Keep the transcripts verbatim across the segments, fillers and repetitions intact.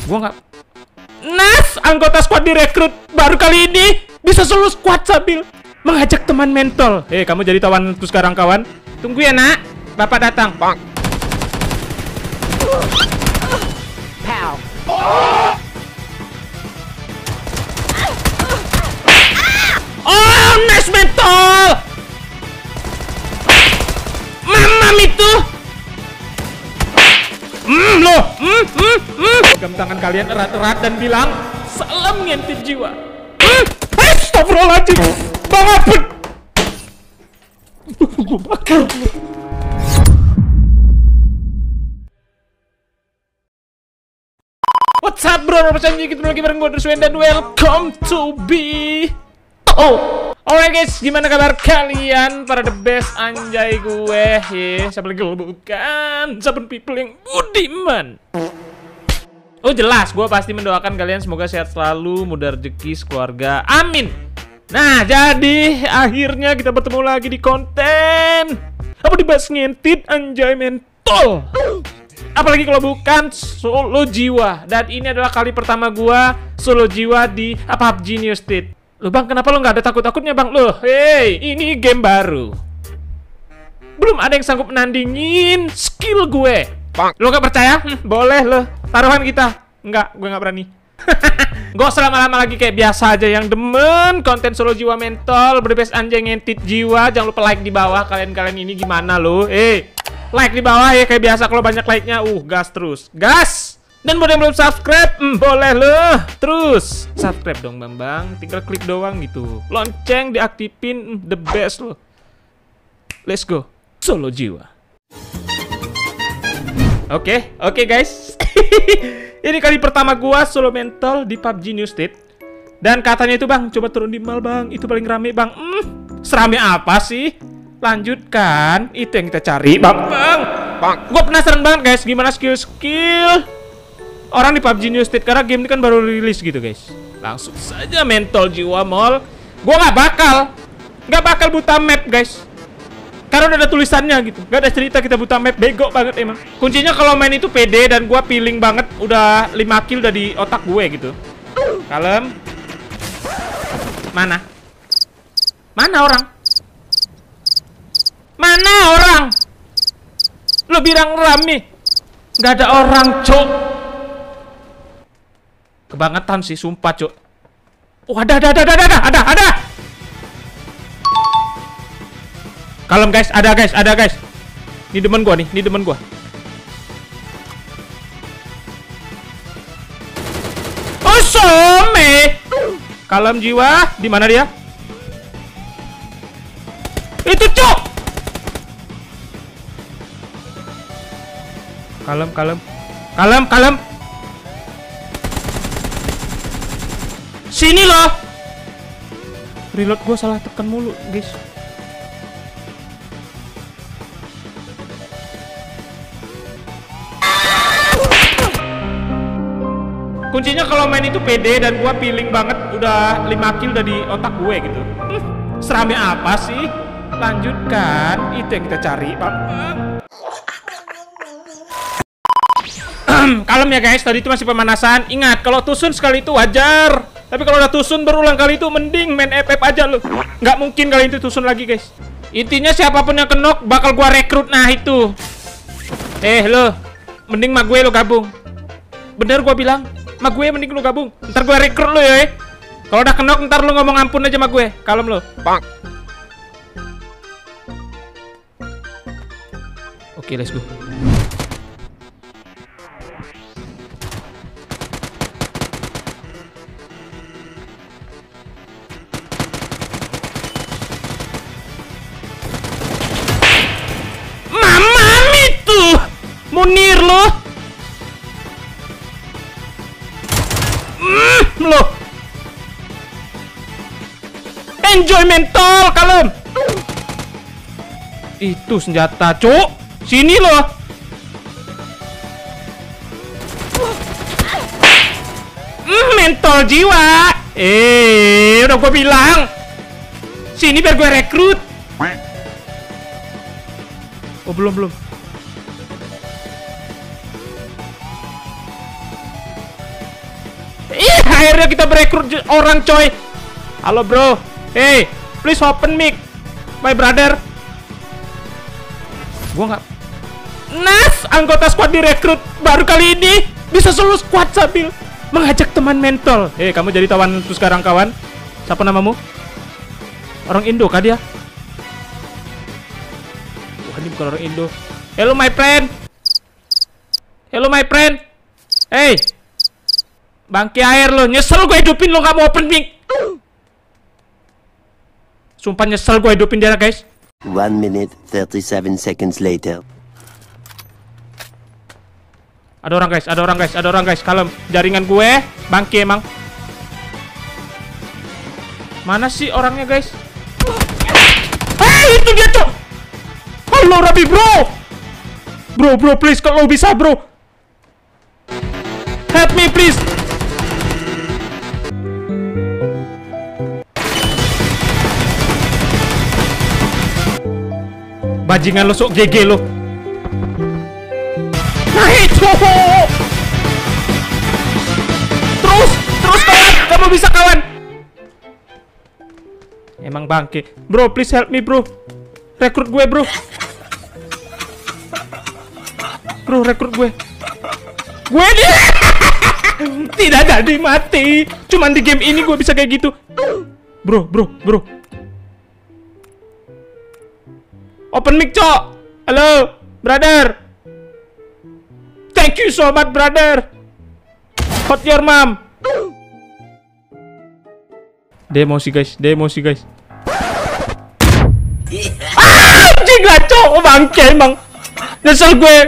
Gua nggak. Nas, anggota squad direkrut baru kali ini bisa solo squad sambil mengajak teman mentol. Hei, kamu jadi tawan tuh sekarang kawan. Tunggu ya nak, bapak datang. Bang. Pow. Oh, nice mentol. Mamam itu. Hmm, loh. Hmm, hmm, hmm. Pegang tangan kalian erat-erat dan bilang, salam ngintip jiwa. Hmm, astagfirullahaladzim. Bang Apun. Gue bakar. What's up bro, percaya kita lagi bareng gue Druswen dan welcome to be Oh, alright guys, gimana kabar kalian? Para the best anjay gue. Ye, siapa lagi lo bukan? Sabun people yang budiman. Oh jelas, gue pasti mendoakan kalian semoga sehat selalu, mudah rezeki, sekeluarga. Amin. Nah, jadi akhirnya kita bertemu lagi di konten apa dibahas ngentit anjay mentol. Apalagi kalau bukan solo jiwa. Dan ini adalah kali pertama gua solo jiwa di P U B G New State. Loh bang, kenapa lo nggak ada takut-takutnya bang? Loh, hey, ini game baru. Belum ada yang sanggup menandingin skill gue. Bang, lo gak percaya? Hm, boleh lo. Taruhan kita. Enggak, gue nggak berani. Gak usah lama-lama lagi, kayak biasa aja. Yang demen konten solo jiwa mentol, berbes anjay ngentit jiwa, jangan lupa like di bawah. Kalian-kalian ini gimana lo? Eh, like di bawah ya kayak biasa. Kalau banyak like-nya, uh, gas terus. Gas! Dan buat yang belum subscribe, hmm, boleh loh. Terus subscribe dong Bambang. Tinggal klik doang gitu. Lonceng diaktifin, hmm, the best loh. Let's go. Solo jiwa. Oke, okay, oke okay, guys. Ini kali pertama gua solo mentol di P U B G New State. Dan katanya itu bang, coba turun di mal bang. Itu paling rame bang. Hmm, serame apa sih? Lanjutkan, itu yang kita cari bang. Bang, bang. Gua penasaran banget guys, gimana skill-skill orang di P U B G New State, karena game ini kan baru rilis gitu guys. Langsung saja mentol jiwa mall. Gua nggak bakal nggak bakal buta map guys, karena udah ada tulisannya gitu. Gak ada cerita kita buta map, bego banget emang. Kuncinya kalau main itu pede dan gua feeling banget. Udah lima kill udah di otak gue gitu. Kalem. Mana? Mana orang? Mana orang? Lo bilang rame, nggak ada orang cok. Kebangetan sih, sumpah, cok. Oh, ada, ada, ada, ada, ada, ada, ada. Kalem, guys, ada, guys, ada, guys. Ini demen gua nih, ini demen gua. Oh, some. Kalem jiwa, di mana dia? Itu, cok. Kalem, kalem. Kalem, kalem. Sini loh. Reload gue salah tekan mulu, guys. Kuncinya kalau main itu pede dan gue feeling banget. Udah lima kill udah di otak gue gitu. Hm, serame apa sih? Lanjutkan, itu yang kita cari, bang. Kalem ya guys, tadi itu masih pemanasan. Ingat, kalau tusun sekali itu wajar. Tapi kalau udah tusun berulang kali itu mending main F F aja lo. Nggak mungkin kali itu tusun lagi guys. Intinya siapapun yang kenok bakal gua rekrut. Nah itu. Eh lo, mending sama gue lo gabung. Bener gua bilang, sama gue mending lo gabung. Ntar gua rekrut lo ya. Kalau udah kenok ntar lo ngomong ampun aja sama gue. Kalem lo. Bang. Oke, let's go. Munir lo. Mm, lo. Enjoy mentol, kalem. Itu senjata, cuk. Sini lo. Mm, mentol jiwa. Eh, udah gue bilang. Sini biar gue rekrut. Oh, belum, belum. Akhirnya kita berekrut orang, coy. Halo, bro. Hey, please open mic, my brother. Gua nggak. Nas, anggota squad direkrut baru kali ini bisa solo squad sambil mengajak teman mentol. Hei, kamu jadi tawan tuh sekarang, kawan. Siapa namamu? Orang Indo kah dia? Wah, ini bukan orang Indo. Hello, my friend. Hello, my friend. Hey, bangke air lo. Nyesel gue hidupin lo, gak mau open mic. Sumpah nyesel gue hidupin dia, guys. One minute thirty-seven seconds later. Ada orang, guys, ada orang, guys, ada orang, guys. Kalem, jaringan gue bangke emang. Mana sih orangnya, guys? Hei, itu dia, cok. Halo, Rabi, bro. Bro, bro, please, kalau bisa, bro. Help me, please. Bajingan lo, sok G G lo. Nah itu. Terus, terus kawan, kamu bisa, kawan. Emang bangke. Bro, please help me, bro. Rekrut gue, bro. Bro, rekrut gue. Gue dia. Tidak jadi mati. Cuman di game ini gue bisa kayak gitu. Bro, bro, bro. Open mic, cok. Halo, brother. Thank you so much, brother. Hot your mom. Demo sih, guys. Demo sih, guys. Ah, anjing lah, cok. Bangke emang. Nyesel gue.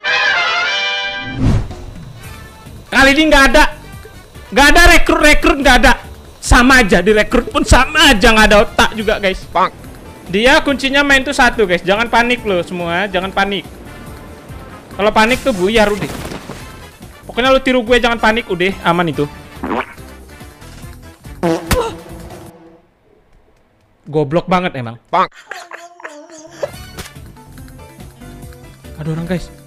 Kali ini nggak ada. Nggak ada rekrut-rekrut, nggak ada. Sama aja, direkrut pun sama aja, nggak ada otak juga, guys. Dia kuncinya main tuh satu, guys. Jangan panik lo semua, jangan panik. Kalau panik tuh buyar udah. Pokoknya lu tiru gue, jangan panik, udah aman itu. Goblok banget emang. Ada orang, guys.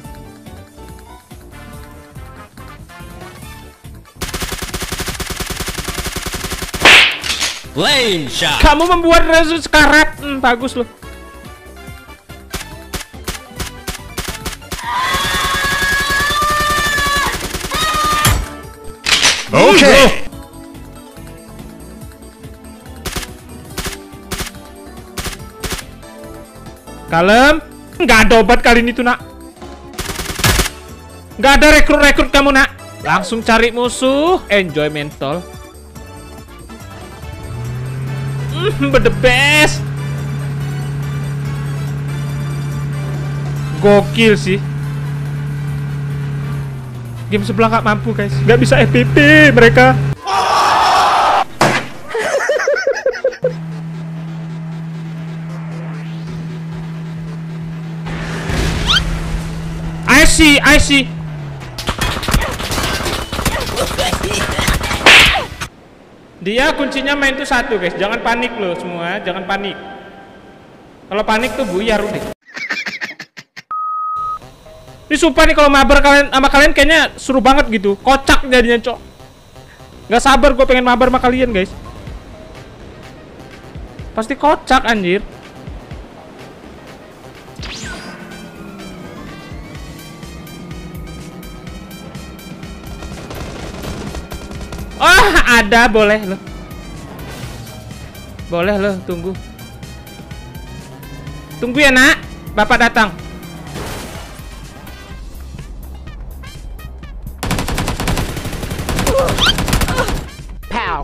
Lame shot. Kamu membuat resus sekarat. Hmm, bagus loh. Oke. Okay. Kalem. Nggak ada obat kali ini tuh, nak. Nggak ada rekrut-rekrut kamu, nak. Langsung cari musuh. Enjoy mentol. Mm, the best. Gokil sih. Game sebelah nggak mampu, guys. Nggak bisa F P P mereka. I see, I see. Dia kuncinya main tuh satu, guys. Jangan panik loh semua, jangan panik. Kalau panik tuh buyar udah. Ini sumpah nih, kalau mabar kalian sama kalian kayaknya seru banget gitu. Kocak jadinya, cok. Gak sabar gue pengen mabar sama kalian, guys. Pasti kocak, anjir. Oh, ada, boleh loh. Boleh loh, tunggu. Tunggu ya, nak. Bapak datang. Pow.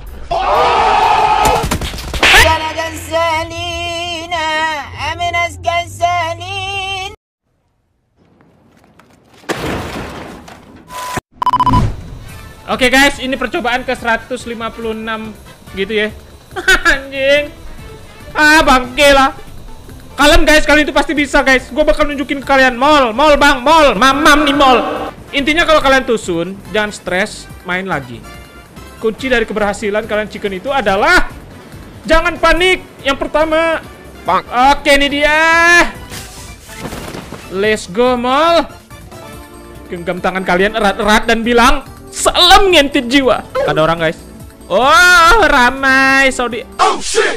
Oke, guys, ini percobaan ke seratus lima puluh enam gitu ya. Anjing. Ah, bangke lah. Kalian, guys, kalian itu pasti bisa, guys. Gue bakal nunjukin ke kalian. Mall, mall, bang, mall. Mamam nih, mall. Intinya kalau kalian tusun, jangan stres, main lagi. Kunci dari keberhasilan kalian chicken itu adalah jangan panik. Yang pertama, bang. Oke, ini dia. Let's go, mall. Genggam tangan kalian erat-erat dan bilang salam ngintip jiwa. Ada orang guys. Oh, ramai Saudi. Oh shit.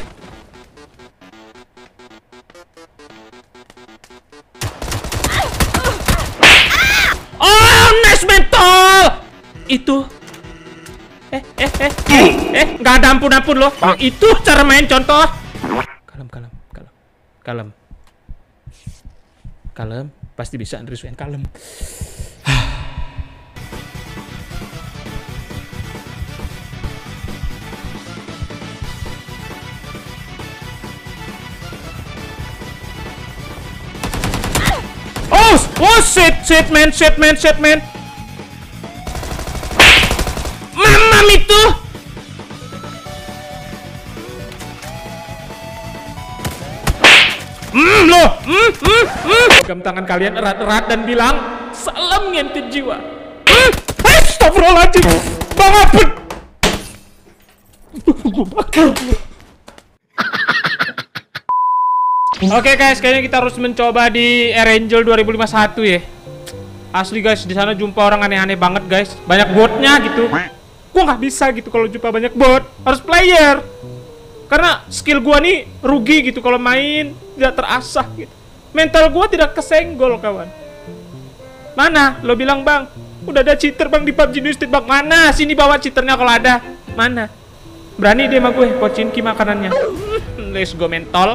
Oh, nice mental. Itu. Eh, eh, eh, eh, eh, nggak ada ampun-ampun loh. Itu cara main contoh. Kalem, kalem, kalem, kalem, kalem. Pasti bisa Andre Swen, kalem. Oh, oh shit, shit man, shit man, shit man. Mamam itu. Hmm lo, hmm, hmm, hmm. Pegang tangan kalian erat-erat dan bilang salam ngentit jiwa. Hmm, astagfirullahaladzim, bang apet. Gue bakar. Oke guys, kayaknya kita harus mencoba di Erangel dua ribu lima puluh satu ya. Asli guys, di sana jumpa orang aneh-aneh banget guys. Banyak botnya gitu. Gua nggak bisa gitu kalau jumpa banyak bot. Harus player. Karena skill gua nih rugi gitu kalau main, tidak terasah gitu. Mental gua tidak kesenggol kawan. Mana? Lo bilang bang, udah ada cheater bang di P U B G New State bang. Mana? Sini bawa cheaternya kalau ada. Mana? Berani dia sama gue, Pocinki makanannya. Let's go mentol.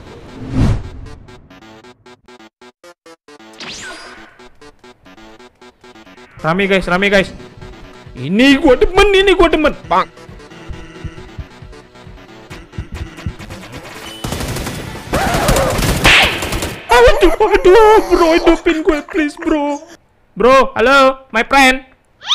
Rame guys, rame guys. Ini gua demen, ini gua demen. Bang. Aduh, aduh, bro, hidupin gue please, bro. Bro, halo, my friend.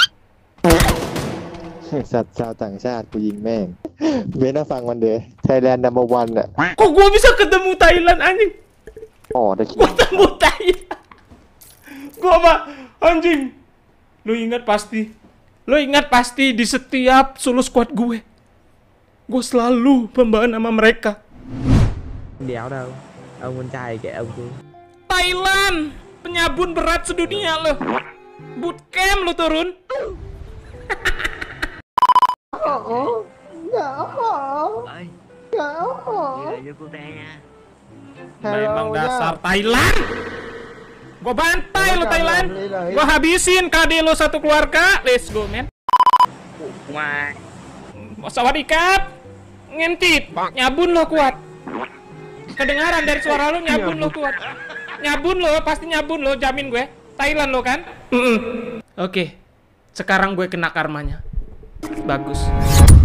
สัตว์ชาวต่างชาติกูยิงแม่งเบนน่าฟังมันเด้อ Thailand number one อ่ะ Kok gua bisa ketemu Thailand anjing? อ๋อตะกี้ Gua ketemu Thailand. Gua apa? Anjing. Lu ingat pasti. Lu ingat pasti di setiap solo squad gue. Gue selalu pembawaan sama mereka. Đéo đâu. Ông con trai kệ ông tôi. Thailand, penyabun berat sedunia lo. Bootcamp lo turun. Memang dasar Thailand. Gue bantai lo Thailand. Gue habisin K D lo satu keluarga. Let's go man. Sawadikap. Ngentit. Nyabun lo kuat. Kedengaran dari suara lo nyabun lo kuat. Nyabun lo pasti nyabun lo, jamin gue. Thailand lo kan? Mm -mm. Oke. Sekarang gue kena karmanya. Bagus.